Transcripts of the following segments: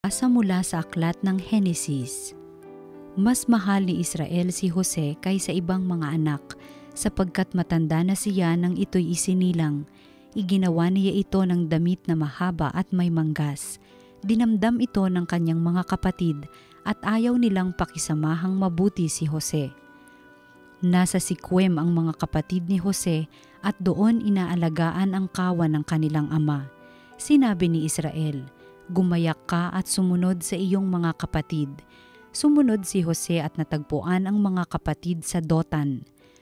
Pagbasa mula sa aklat ng Henesis. Mas mahal ni Israel si Jose kaysa ibang mga anak, sapagkat matanda na siya nang ito'y isinilang. Iginawa niya ito ng damit na mahaba at may manggas. Dinamdam ito ng kanyang mga kapatid at ayaw nilang pakisamahang mabuti si Jose. Nasa Siquem ang mga kapatid ni Jose at doon inaalagaan ang kawan ng kanilang ama. Sinabi ni Israel, "Gumayak ka at sumunod sa iyong mga kapatid." Sumunod si Jose at natagpuan ang mga kapatid sa Dotan.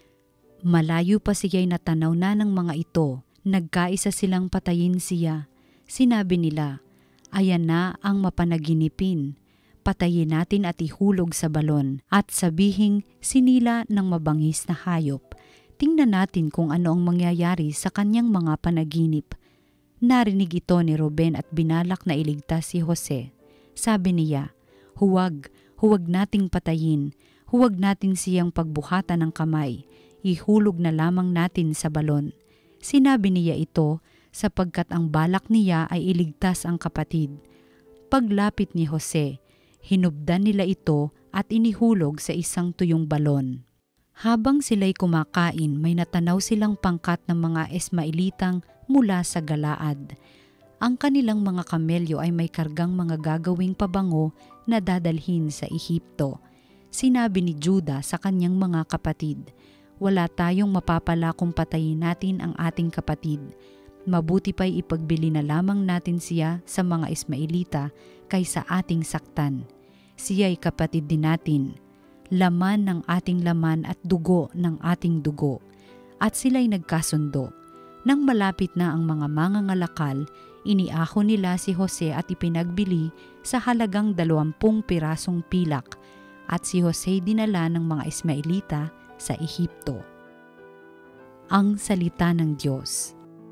Malayo pa siya'y natanaw na ng mga ito. Nagkaisa silang patayin siya. Sinabi nila, "Ayan na ang mapanaginipin. Patayin natin at ihulog sa balon at sabihing sinila ng mabangis na hayop. Tingnan natin kung ano ang mangyayari sa kanyang mga panaginip." Narinig ito ni Ruben at binalak na iligtas si Jose. Sabi niya, Huwag nating patayin. Huwag natin siyang pagbuhatan ng kamay. Ihulog na lamang natin sa balon." Sinabi niya ito sapagkat ang balak niya ay iligtas ang kapatid. Paglapit ni Jose, hinubdan nila ito at inihulog sa isang tuyong balon. Habang sila'y kumakain, may natanaw silang pangkat ng mga Ismaelitang mula sa Galaad. Ang kanilang mga kamelyo ay may kargang mga gagawing pabango na dadalhin sa Ehipto. Sinabi ni Juda sa kanyang mga kapatid, "Wala tayong mapapala kung patayin natin ang ating kapatid. Mabuti pa'y ipagbili na lamang natin siya sa mga Ismaelita kaysa ating saktan. Siya'y kapatid din natin, laman ng ating laman at dugo ng ating dugo." At sila'y nagkasundo. Nang malapit na ang mga mangangalakal, iniahon nila si Jose at ipinagbili sa halagang 20 pirasong pilak, at si Jose dinala ng mga Ismaelita sa Ehipto. Ang salita ng Diyos.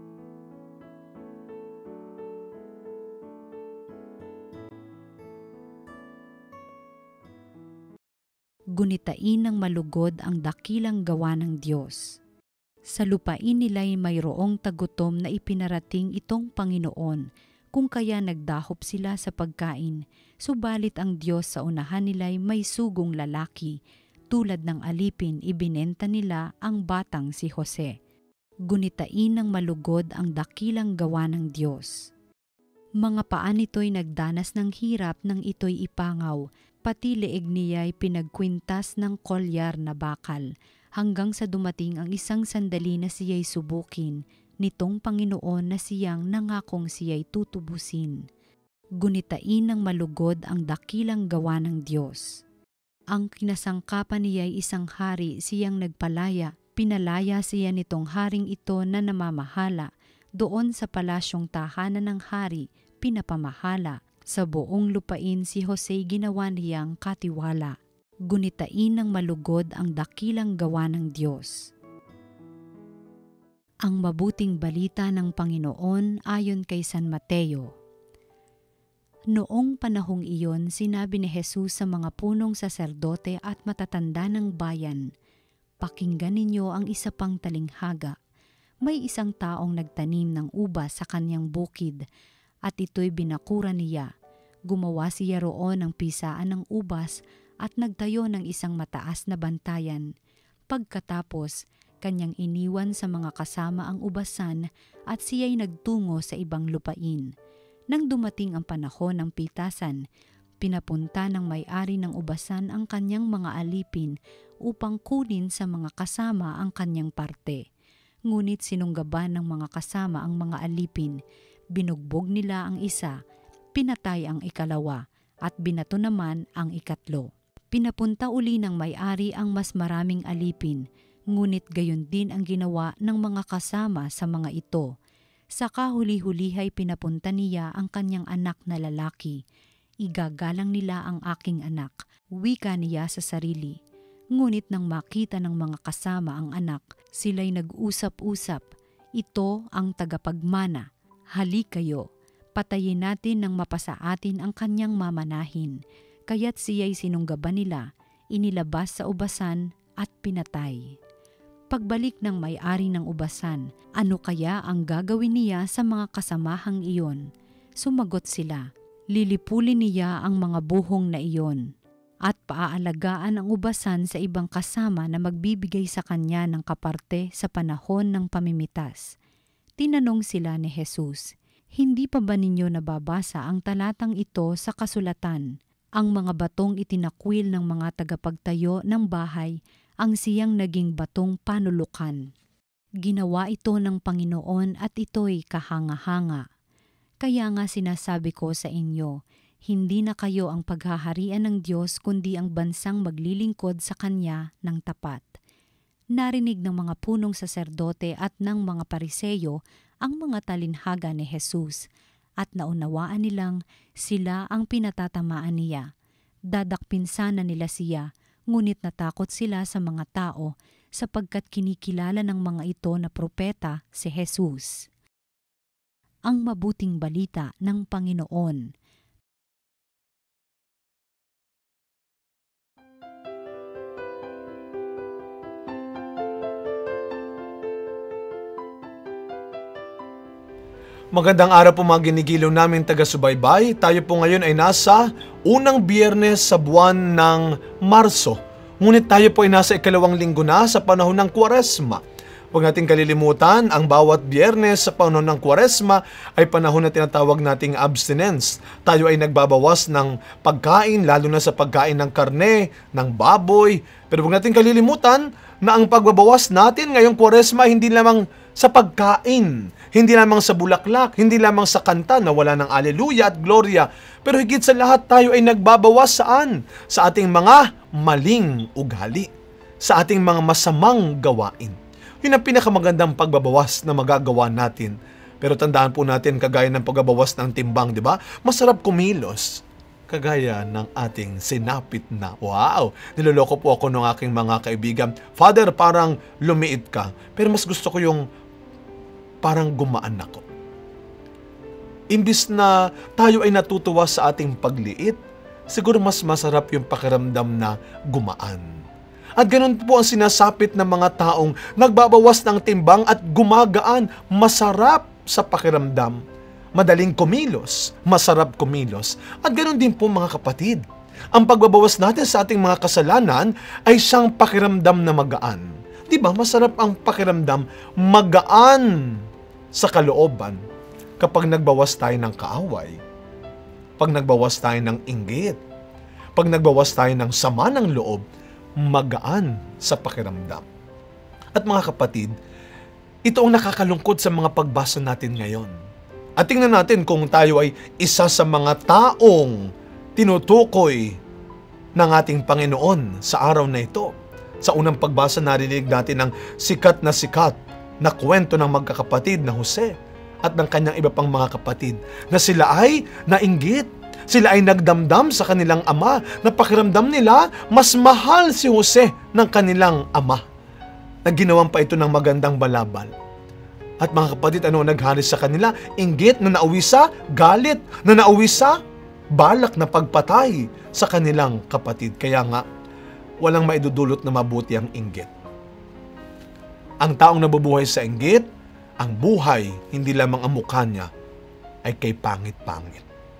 Gunitain ng malugod ang dakilang gawa ng Diyos. Sa lupain nila'y mayroong tagutom na ipinarating itong Panginoon, kung kaya nagdahop sila sa pagkain, subalit ang Diyos sa unahan nila'y may sugong lalaki, tulad ng alipin ibinenta nila ang batang si Jose. Gunitain ng malugod ang dakilang gawa ng Diyos. Mga paa nito'y nagdanas ng hirap nang ito'y ipangaw, pati leeg niya'y pinagkwintas ng kolyar na bakal, hanggang sa dumating ang isang sandali na siya'y subukin nitong Panginoon na siyang nangakong siya'y tutubusin. Gunitain ng malugod ang dakilang gawa ng Diyos. Ang kinasangkapan niya'y isang hari, siyang nagpalaya. Pinalaya siya nitong haring ito na namamahala. Doon sa palasyong tahanan ng hari, pinapamahala. Sa buong lupain si Jose ginawa niyang katiwala. Gunitain ng malugod ang dakilang gawa ng Diyos. Ang mabuting balita ng Panginoon ayon kay San Mateo. Noong panahong iyon, sinabi ni Jesus sa mga punong saserdote at matatanda ng bayan, "Pakinggan ninyo ang isa pang talinghaga. May isang taong nagtanim ng ubas sa kanyang bukid, at ito'y binakura niya. Gumawa siya roon ng pisaan ng ubas at nagtayo ng isang mataas na bantayan. Pagkatapos, kanyang iniwan sa mga kasama ang ubasan at siya'y nagtungo sa ibang lupain. Nang dumating ang panahon ng pitasan, pinapunta ng may-ari ng ubasan ang kanyang mga alipin upang kunin sa mga kasama ang kanyang parte. Ngunit sinunggaban ng mga kasama ang mga alipin, binugbog nila ang isa, pinatay ang ikalawa, at binato naman ang ikatlo. Pinapunta uli ng may-ari ang mas maraming alipin, ngunit gayon din ang ginawa ng mga kasama sa mga ito. Sa kahuli-hulihay pinapunta niya ang kanyang anak na lalaki. "Igagalang nila ang aking anak," wika niya sa sarili. Ngunit nang makita ng mga kasama ang anak, sila'y nag-usap-usap, "Ito ang tagapagmana. Halik kayo, patayin natin nang mapasa atin ang kanyang mamanahin." Kaya't siya'y sinunggaban nila, inilabas sa ubasan at pinatay. Pagbalik ng may-ari ng ubasan, ano kaya ang gagawin niya sa mga kasamahang iyon? Sumagot sila, Lilipulin niya ang mga buhong na iyon at paaalagaan ang ubasan sa ibang kasama na magbibigay sa kanya ng kaparte sa panahon ng pamimitas. Tinanong sila ni Jesus, "Hindi pa ba ninyo nababasa ang talatang ito sa kasulatan? Ang mga batong itinakwil ng mga tagapagtayo ng bahay ang siyang naging batong panulukan. Ginawa ito ng Panginoon at ito'y kahanga-hanga. Kaya nga sinasabi ko sa inyo, hindi na kayo ang paghaharian ng Diyos kundi ang bansang maglilingkod sa Kanya ng tapat." Narinig ng mga punong saserdote at ng mga Pariseyo ang mga talinhaga ni Jesus at naunawaan nilang sila ang pinatatamaan niya. Dadakpin sana nila siya, ngunit natakot sila sa mga tao sapagkat kinikilala ng mga ito na propeta si Jesus. Ang mabuting balita ng Panginoon. Magandang araw po mga ginigiliw namin taga-subaybay. Tayo po ngayon ay nasa unang biyernes sa buwan ng Marso. Ngunit tayo po ay nasa ikalawang linggo na sa panahon ng Kwaresma. Huwag nating kalilimutan, ang bawat biyernes sa panahon ng Kwaresma ay panahon na tinatawag nating abstinence. Tayo ay nagbabawas ng pagkain, lalo na sa pagkain ng karne, ng baboy. Pero huwag nating kalilimutan na ang pagbabawas natin ngayong Kwaresma hindi lamang sa pagkain, hindi lamang sa bulaklak, hindi lamang sa kanta na wala ng aleluya at gloria, pero higit sa lahat tayo ay nagbabawas saan? Sa ating mga maling ugali, sa ating mga masamang gawain. Yun ang pinakamagandang pagbabawas na magagawa natin. Pero tandaan po natin, kagaya ng pagbabawas ng timbang, di ba? Masarap kumilos. Kagaya ng ating sinapit na, wow, niloloko po ako ng aking mga kaibigan. Father, parang lumiit ka. Pero mas gusto ko yung parang gumaan ako. Imbis na tayo ay natutuwa sa ating pagliit, siguro mas masarap yung pakiramdam na gumaan. At ganun po ang sinasapit ng mga taong nagbabawas ng timbang at gumagaan, masarap sa pakiramdam. Madaling kumilos, masarap kumilos. At ganun din po mga kapatid. Ang pagbabawas natin sa ating mga kasalanan ay siyang pakiramdam na magaan. Diba? Masarap ang pakiramdam, magaan sa kalooban kapag nagbawas tayo ng kaaway, pag nagbawas tayo ng inggit, pag nagbawas tayo ng sama ng loob, magaan sa pakiramdam. At mga kapatid, ito ang nakakalungkot sa mga pagbasa natin ngayon. At tingnan natin kung tayo ay isa sa mga taong tinutukoy ng ating Panginoon sa araw na ito. Sa unang pagbasa, narinig natin ang sikat na kwento ng magkakapatid na Jose at ng kanyang iba pang mga kapatid na sila ay nainggit. Sila ay nagdamdam sa kanilang ama na pakiramdam nila mas mahal si Jose ng kanilang ama. Nagginawan pa ito ng magandang balabal. At mga kapatid, ano naghalis sa kanila? Inggit na nauwi sa galit, na nauwi sa balak na pagpatay sa kanilang kapatid. Kaya nga, walang maidudulot na mabuti ang inggit. Ang taong nabubuhay sa inggit, ang buhay, hindi lamang ang mukha niya, ay kay pangit-pangit.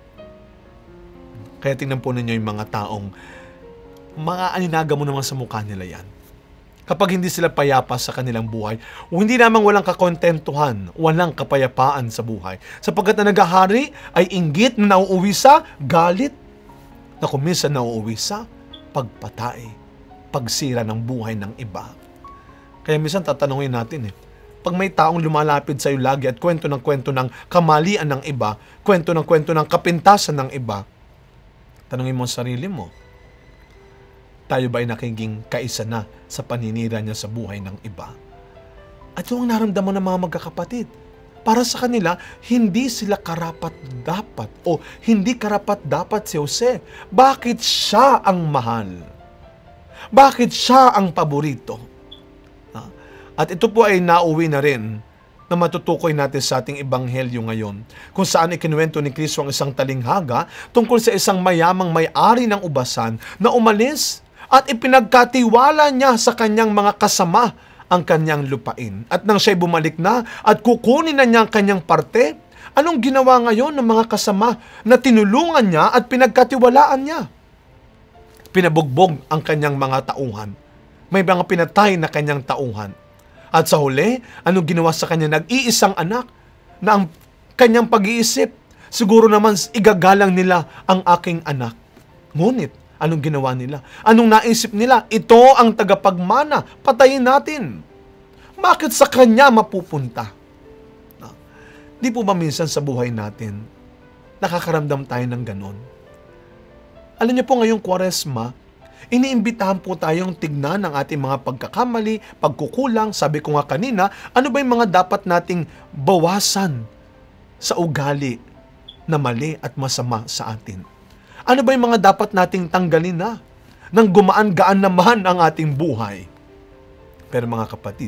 Kaya tingnan po ninyo yung mga taong mga aninaga mo naman sa mukha nila yan. Kapag hindi sila payapa sa kanilang buhay, o hindi lamang walang kakontentuhan, walang kapayapaan sa buhay. Sapagkat na naghahari ay inggit na nauuwi sa galit, na kuminsan nauuwi sa pagpatay, pagsira ng buhay ng iba. Kaya minsan tatanungin natin pag may taong lumalapit sa iyo lagi at kwento ng kamalian ng iba, kwento ng kapintasan ng iba, tanungin mo ang sarili mo, tayo ba ay nakiging kaisa na sa paninira niya sa buhay ng iba? At yung naramdaman ng mga magkakapatid, para sa kanila, hindi sila karapat-dapat o hindi karapat-dapat si Jose. Bakit siya ang mahal? Bakit siya ang paborito? At ito po ay nauwi na rin na matutukoy natin sa ating ebanghelyo ngayon, kung saan ikinuwento ni Kristo ang isang talinghaga tungkol sa isang mayamang may-ari ng ubasan na umalis at ipinagkatiwala niya sa kanyang mga kasama ang kanyang lupain. At nang siya'y bumalik na at kukunin na niya ang kanyang parte, Anong ginawa ngayon ng mga kasama na tinulungan niya at pinagkatiwalaan niya? Pinabugbog ang kanyang mga tauhan. May mga pinatay na kanyang tauhan. At sa huli, anong ginawa sa kanya? Nag-iisang anak na ang kanyang pag-iisip, siguro naman igagalang nila ang aking anak. Ngunit, anong ginawa nila? Anong naisip nila? Ito ang tagapagmana, patayin natin. Bakit sa kanya mapupunta? Di po ba minsan sa buhay natin, nakakaramdam tayo ng ganon? Alam niyo po ngayong Kwaresma, iniimbitahan po tayong tignan ang ating mga pagkakamali, pagkukulang. Sabi ko nga kanina, ano ba yung mga dapat nating bawasan sa ugali na mali at masama sa atin? Ano ba yung mga dapat nating tanggalin na nang gumaan-gaan naman ang ating buhay? Pero mga kapatid,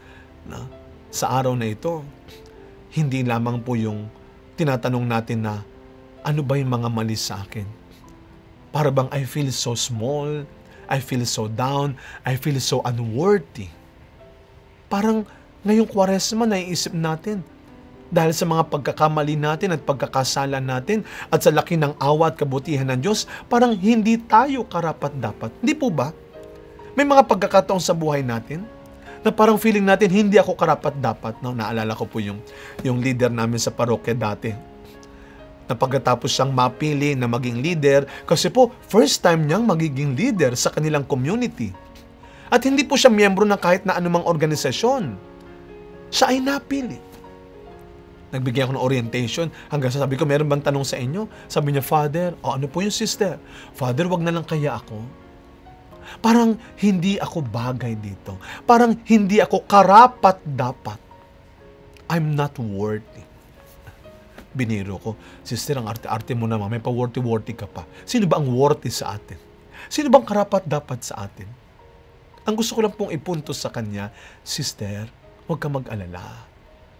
sa araw na ito, hindi lamang po yung tinatanong natin na ano ba yung mga mali sa akin? Para bang I feel so small, I feel so down, I feel so unworthy. Parang ngayong Kwaresma naiisip natin, dahil sa mga pagkakamali natin at pagkakasala natin at sa laki ng awa at kabutihan ng Diyos, parang hindi tayo karapat-dapat. Hindi po ba? May mga pagkakataon sa buhay natin na parang feeling natin hindi ako karapat-dapat. No? Naalala ko po yung leader namin sa parokya dati. Na pagkatapos siyang mapili na maging leader, kasi po first time niyang magiging leader sa kanilang community. At hindi po siya miyembro ng kahit na anumang organisasyon. Siya ay napili. Nagbigay ako ng orientation hanggang sabi ko, meron bang tanong sa inyo? Sabi niya, Father, ano po yung sister? Father, wag na lang kaya ako. Parang hindi ako bagay dito. Parang hindi ako karapat-dapat. I'm not worthy. Biniro ko, sister, ang arte-arte mo naman, may pa-worthy-worthy ka pa. Sino ba ang worthy sa atin? Sino bang karapat-dapat sa atin? Ang gusto ko lang pong ipunto sa kanya, sister, huwag ka mag-alala.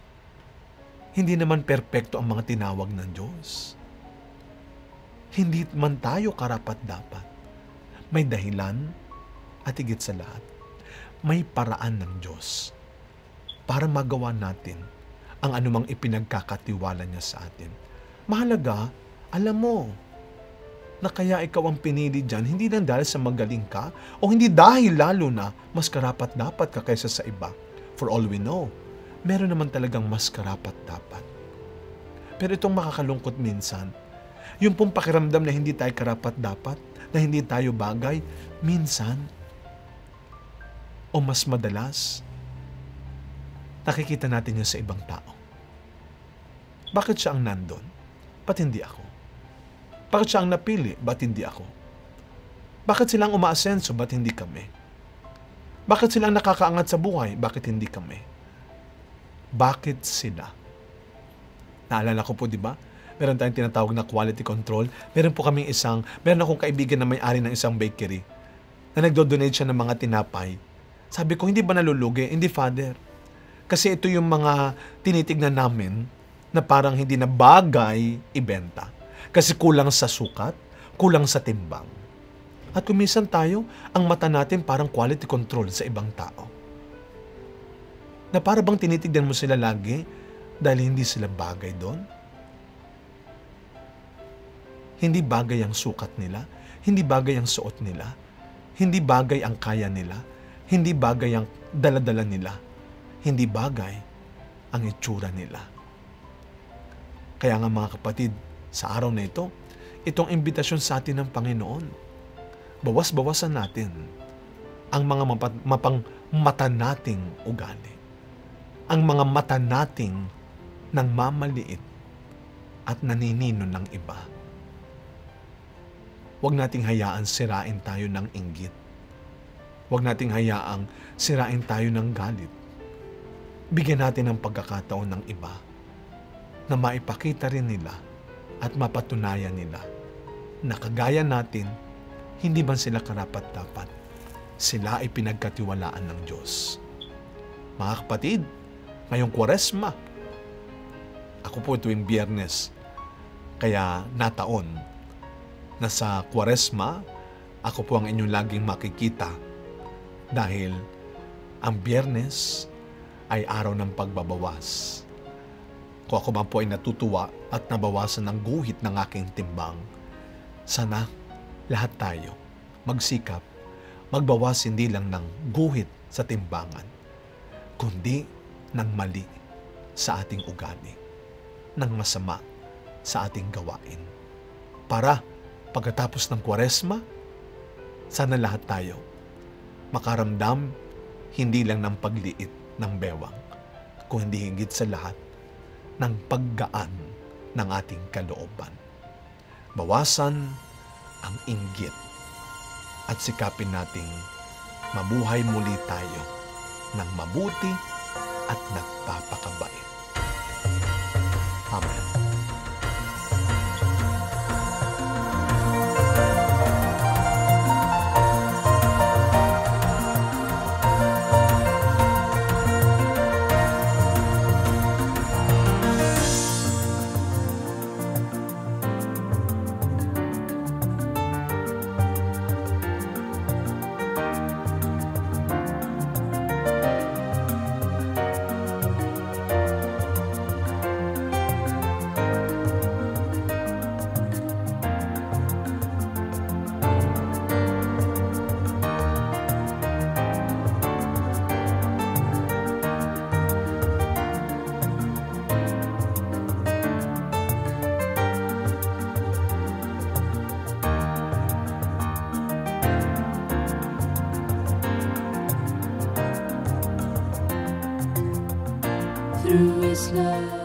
Hindi naman perpekto ang mga tinawag ng Diyos. Hindi man tayo karapat-dapat. May dahilan at higit sa lahat, may paraan ng Diyos para magawa natin ang anumang ipinagkakatiwala niya sa atin. Mahalaga, alam mo, na kaya ikaw ang pinili dyan, hindi lang dahil sa magaling ka, o hindi dahil lalo na mas karapat-dapat ka kaysa sa iba. For all we know, meron naman talagang mas karapat-dapat. Pero itong makakalungkot minsan, yung pong pakiramdam na hindi tayo karapat-dapat, na hindi tayo bagay, minsan, o mas madalas, nakikita natin yun sa ibang tao. Bakit siya ang nandun? Ba't hindi ako? Bakit siya ang napili? Ba't hindi ako? Bakit silang umaasenso? Ba't hindi kami? Bakit silang nakakaangat sa buhay? Bakit hindi kami? Bakit sila? Naalala ko po, di ba? Meron tayong tinatawag na quality control. Meron akong kaibigan na may-ari ng isang bakery na nagdo-donate siya ng mga tinapay. Sabi ko, hindi ba nalulugi? Hindi, Father. Kasi ito yung mga tinitignan namin na parang hindi na bagay ibenta. Kasi kulang sa sukat, kulang sa timbang. At kumisan tayo, ang mata natin parang quality control sa ibang tao. Na para bang tinitignan mo sila lagi dahil hindi sila bagay doon? Hindi bagay ang sukat nila, hindi bagay ang suot nila, hindi bagay ang kaya nila, hindi bagay ang daladala nila, hindi bagay ang itsura nila. Kaya nga mga kapatid, sa araw na ito, itong imbitasyon sa atin ng Panginoon, bawas-bawasan natin ang mga mata nating ugali, ang mga mata nating nang mamaliit at naninino ng iba. Huwag nating hayaan sirain tayo ng inggit. Huwag nating hayaang sirain tayo ng galit. Bigyan natin ng pagkakataon ng iba na maipakita rin nila at mapatunayan nila na kagaya natin, hindi man sila karapat-dapat. Sila ay pinagkatiwalaan ng Diyos. Mga kapatid, ngayong Kwaresma, ako po tuwing Biyernes, kaya nataon na sa Kwaresma, ako po ang inyong laging makikita dahil ang Biyernes ay araw ng pagbabawas. Kung ako man po ay natutuwa at nabawasan ng guhit ng aking timbang, sana lahat tayo magsikap, magbawas hindi lang ng guhit sa timbangan, kundi ng mali sa ating ugali, ng masama sa ating gawain. Para pagkatapos ng Kwaresma, sana lahat tayo makaramdam hindi lang ng pagliit ng bewang, kung hindi higit sa lahat ng paggaan ng ating kalooban. Bawasan ang inggit at sikapin nating mabuhay muli tayo ng mabuti at nagpapakabait. Amen. Through His love.